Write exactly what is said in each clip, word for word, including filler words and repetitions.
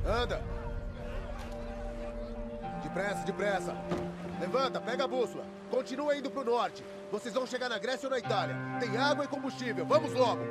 Anda! Depressa, depressa! Levanta, pega a bússola. Continua indo pro norte. Vocês vão chegar na Grécia ou na Itália. Tem água e combustível. Vamos logo!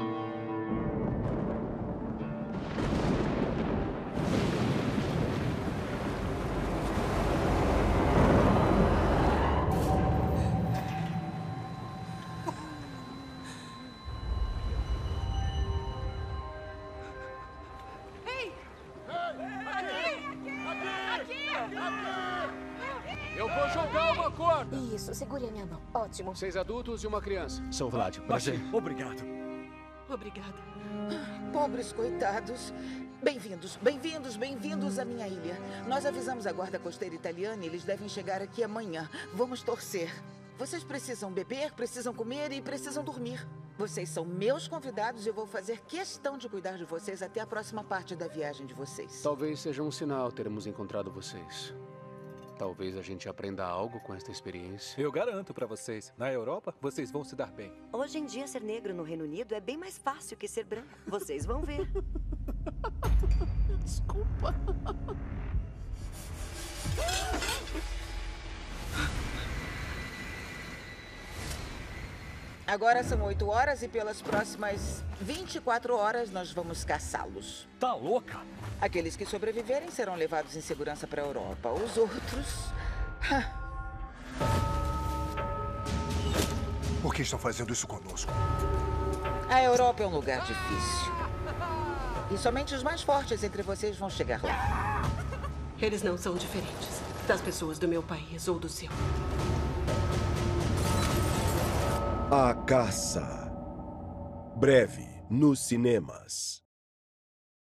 Eu vou jogar uma corda. Isso, segure a minha mão. Ótimo. Seis adultos e uma criança. Sou Vlad, prazer. Obrigado. Obrigada. Pobres coitados. Bem-vindos, bem-vindos, bem-vindos à minha ilha. Nós avisamos a guarda costeira italiana e eles devem chegar aqui amanhã. Vamos torcer. Vocês precisam beber, precisam comer e precisam dormir. Vocês são meus convidados e eu vou fazer questão de cuidar de vocês até a próxima parte da viagem de vocês. Talvez seja um sinal termos encontrado vocês. Talvez a gente aprenda algo com esta experiência. Eu garanto pra vocês, na Europa, vocês vão se dar bem. Hoje em dia, ser negro no Reino Unido é bem mais fácil que ser branco. Vocês vão ver. Desculpa. Agora são oito horas e pelas próximas vinte e quatro horas nós vamos caçá-los. Tá louca? Aqueles que sobreviverem serão levados em segurança para a Europa. Os outros... Por que estão fazendo isso conosco? A Europa é um lugar difícil. E somente os mais fortes entre vocês vão chegar lá. Eles não são diferentes das pessoas do meu país ou do seu. A Caça. Breve nos cinemas.